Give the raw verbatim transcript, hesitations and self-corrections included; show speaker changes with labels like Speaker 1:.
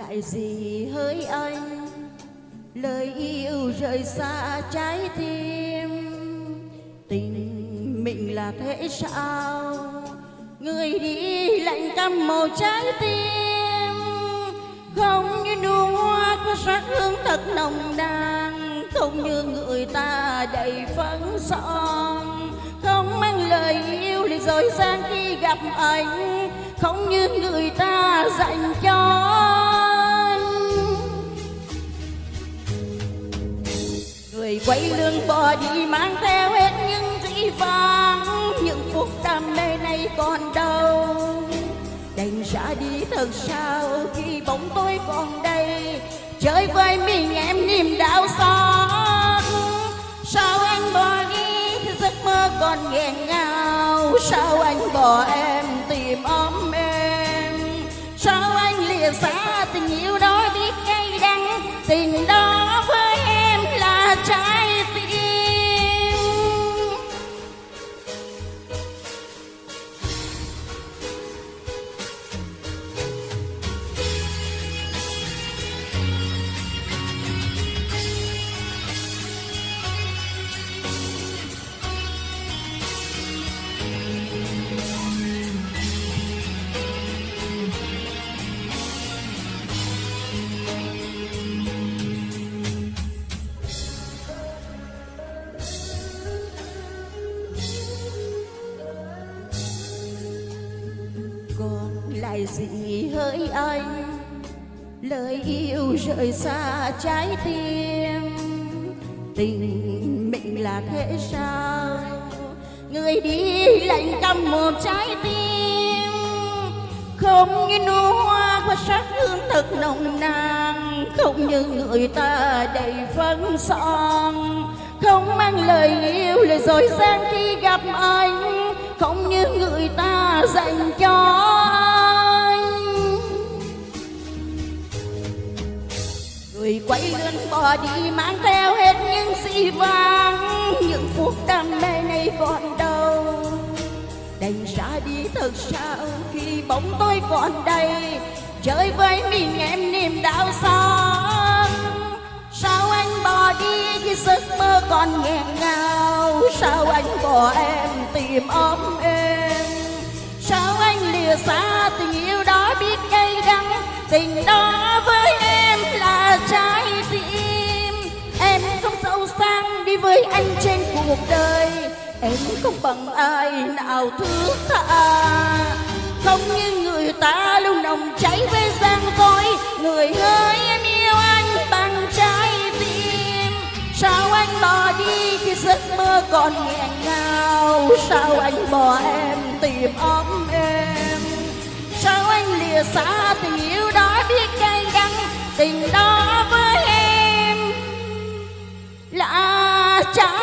Speaker 1: lại gì hỡi anh, lời yêu rời xa trái tim. Tình mình là thế sao, người đi lạnh căm một trái tim. Không như nụ hoa có sắc hương thật nồng nàn, không như người ta đầy phấn son. Không mang lời yêu liền dối gian khi gặp anh, không như người ta dành cho anh. Người quay lưng bỏ đi mang theo hết những dĩ vãng, những phút đam mê này còn đâu. Đành ra đi thật sao khi bóng tôi còn đây, chơi với mình em niềm đau xót. Sao anh bỏ đi thì giấc mơ còn nghẹn ngào, sao anh bỏ em tìm ấm em. Sao anh lìa xa tình yêu đó biết cay đắng, tình đó với em là trái tim. Lại gì hỡi anh, lời yêu rời xa trái tim. Tình mình là thế sao, người đi lạnh căm một trái tim. Không như nụ hoa có sắc hương thật nồng nàn, không như người ta đầy phấn son. Không mang lời yêu lời dối gian khi gặp anh, không như người ta dành cho anh. Người quay lưng bỏ đi mang theo hết những dĩ vãng, những phút đam mê này còn đâu. Đành ra đi thật sao khi bóng tôi còn đây, chơi với mình em niềm đau xót. Sao anh bỏ đi khi giấc mơ còn nghẹn ngào, sao anh bỏ em tìm ấm em. Sao anh lìa xa tình yêu đó biết cay đắng, tình đó với em là trái tim. Em không giàu sang đi với anh trên cuộc đời, em không bằng ai nào thứ tha. Không như người ta lúc nồng cháy với gian dối, người ơi em yêu anh bằng trái tim. Sao anh bỏ đi khi giấc mơ còn nghẹn ngào, sao anh bỏ em tìm ấm em. Sao anh lìa xa tình yêu đó biết cay đắng, tình đó với em là trái